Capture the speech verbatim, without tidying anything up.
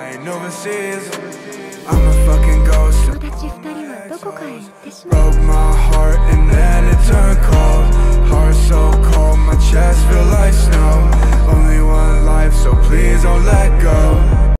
flying overseas. I'm a fucking ghost. 友達二人はどこかへ行ってしまう。 Broke my heart and then